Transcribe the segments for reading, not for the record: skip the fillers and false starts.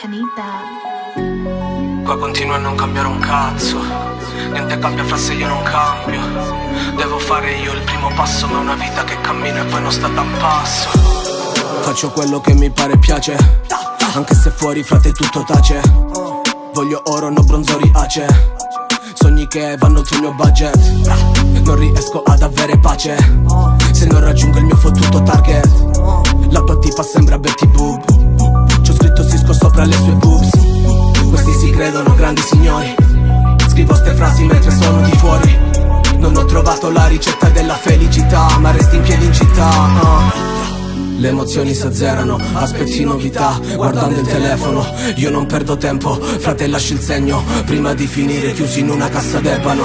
Qua continua a non cambiare un cazzo. Niente cambia fra se io non cambio. Devo fare io il primo passo, ma è una vita che cammina e poi non sta da un passo. Faccio quello che mi pare e piace, anche se fuori frate tutto tace. Voglio oro, no bronzori ace. Sogni che vanno oltre il mio budget. Non riesco ad avere pace se non raggiungo il mio fottuto target. La tua tipa sembra Betty Boop. C'ho scritto Cisco sopra le sue boobs. Questi si credono grandi signori. Scrivo ste frasi mentre sono di fuori. Non ho trovato la ricetta della felicità, ma resti in piedi in città. Le emozioni s'azzerano, aspetti novità, guardando il telefono. Io non perdo tempo, frate lasci il segno prima di finire chiusi in una cassa d'ebano.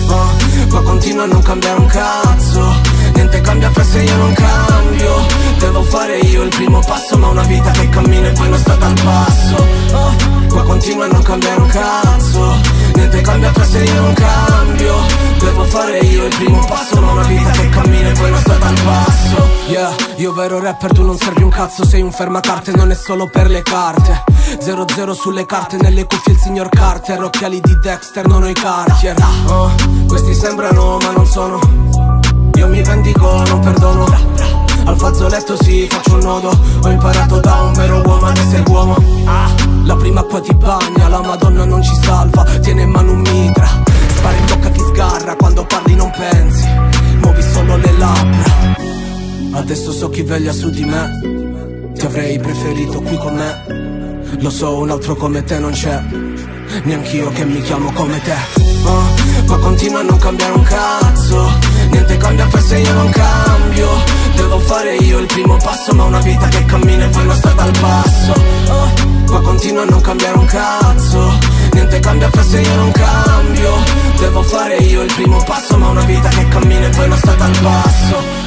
Qua continua a non cambiare un cazzo. Niente cambia fra se io non cambio. Devo fare io il primo passo, ma una vita che cammina e poi non sta dal passo. Qua continua a non cambiare un cazzo. Niente cambia fra se io non cambio. Devo fare io il primo passo, ma una vita che cammina e poi non sta dal passo. Yeah, io vero rapper, tu non servi un cazzo. Sei un fermacarte, non è solo per le carte. 0-0 sulle carte, nelle cuffie il signor Carter. Occhiali di Dexter, non ho i Cartier. Questi sembrano ma non sono. Io mi vendico, non perdono. Al fazzoletto sì, faccio un nodo. Ho imparato da un vero uomo ad essere uomo. La prima acqua ti bagna, la Madonna non ci salva. Tiene in mano un mitra, spara in bocca chi sgarra. Quando parli non pensi, muovi solo le labbra. Adesso so chi veglia su di me. Ti avrei preferito qui con me. Lo so, un altro come te non c'è, neanch'io che mi chiamo come te. Qua continua a non cambiare un cazzo. Niente cambia fra se io non cambio. Devo fare io il primo passo, ma una vita che cammina e poi non sta dal passo. Qua continua a non cambiare un cazzo. Niente cambia fra se io non cambio. Devo fare io il primo passo, ma una vita che cammina e poi non sta dal passo.